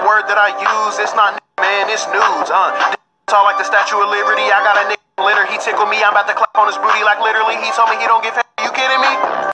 word that I use. It's not man, it's nudes, Tall like the Statue of Liberty. I got a nigga litter. He tickled me. I'm about to clap on his booty like literally. He told me he don't get fat. You kidding me?